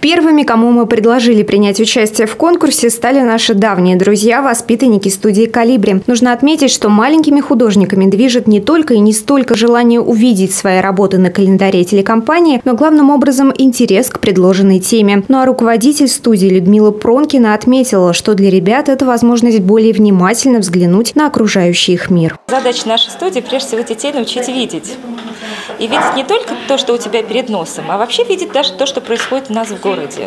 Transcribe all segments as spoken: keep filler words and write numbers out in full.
Первыми, кому мы предложили принять участие в конкурсе, стали наши давние друзья, воспитанники студии «Колибри». Нужно отметить, что маленькими художниками движет не только и не столько желание увидеть свои работы на календаре телекомпании, но главным образом интерес к предложенной теме. Ну а руководитель студии Людмила Пронкина отметила, что для ребят это возможность более внимательно взглянуть на окружающий их мир. Задача нашей студии прежде всего детей научить видеть. И видеть не только то, что у тебя перед носом, а вообще видеть даже то, что происходит у нас в городе.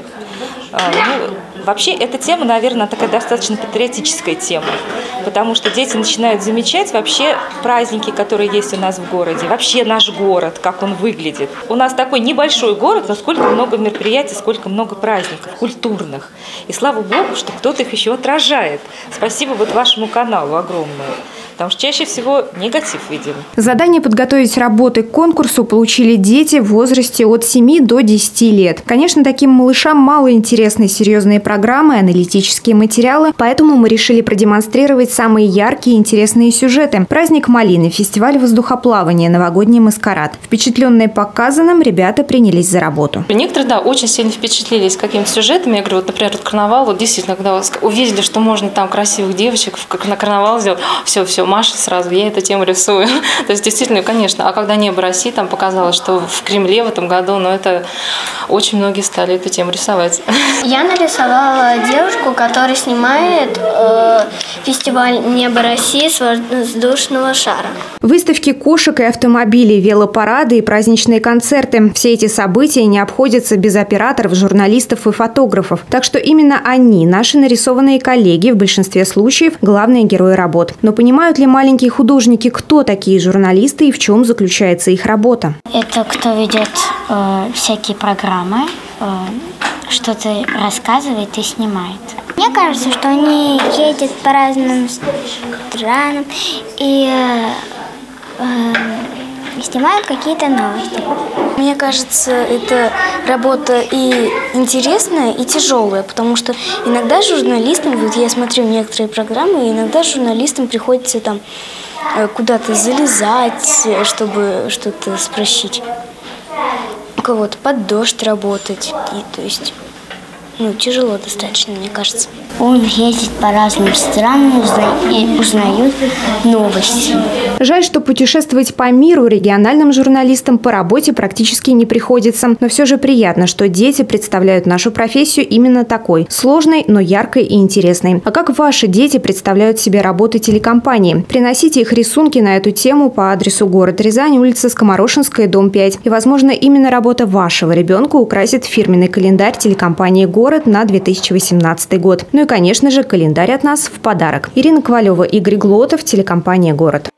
Ну, вообще, эта тема, наверное, такая достаточно патриотическая тема, потому что дети начинают замечать вообще праздники, которые есть у нас в городе, вообще наш город, как он выглядит. У нас такой небольшой город, но сколько много мероприятий, сколько много праздников культурных. И слава богу, что кто-то их еще отражает. Спасибо вот вашему каналу огромное. Потому что чаще всего негатив видим. Задание подготовить работы к конкурсу получили дети в возрасте от семи до десяти лет. Конечно, таким малышам мало интересны серьезные программы, аналитические материалы, поэтому мы решили продемонстрировать самые яркие и интересные сюжеты. Праздник малины, фестиваль воздухоплавания, новогодний маскарад. Впечатленные показанным, ребята принялись за работу. Некоторые, да, очень сильно впечатлились какими-то сюжетами. Я говорю, вот, например, вот карнавал, вот действительно, когда увидели, что можно там красивых девочек как на карнавал сделать, все, все, Маша сразу, я эту тему рисую. То есть, действительно, конечно. А когда «Небо России» там показалось, что в Кремле в этом году, ну, это очень многие стали эту тему рисовать. Я нарисовала девушку, которая снимает э, фестиваль «Небо России» с воздушного шара. Выставки кошек и автомобилей, велопарады и праздничные концерты. Все эти события не обходятся без операторов, журналистов и фотографов. Так что именно они, наши нарисованные коллеги, в большинстве случаев главные герои работ. Но понимают ли маленькие художники, кто такие журналисты и в чем заключается их работа? Это кто ведет э, всякие программы, э, что-то рассказывает и снимает. Мне кажется, что они ездят по разным странам и э, э, снимают какие-то новости. Мне кажется, это работа и интересная, и тяжелая, потому что иногда журналистам, вот я смотрю некоторые программы, иногда журналистам приходится там куда-то залезать, чтобы что-то спросить. У кого-то под дождь работать, и, то есть, ну, тяжело достаточно, мне кажется. Он ездит по разным странам и узнает новости. Жаль, что путешествовать по миру региональным журналистам по работе практически не приходится. Но все же приятно, что дети представляют нашу профессию именно такой. Сложной, но яркой и интересной. А как ваши дети представляют себе работы телекомпании? Приносите их рисунки на эту тему по адресу город Рязань, улица Скоморошинская, дом пять. И, возможно, именно работа вашего ребенка украсит фирменный календарь телекомпании «Город» на две тысячи восемнадцатый год. Ну и, конечно же, календарь от нас в подарок. Ирина Ковалева, Игорь Глотов, телекомпания «Город».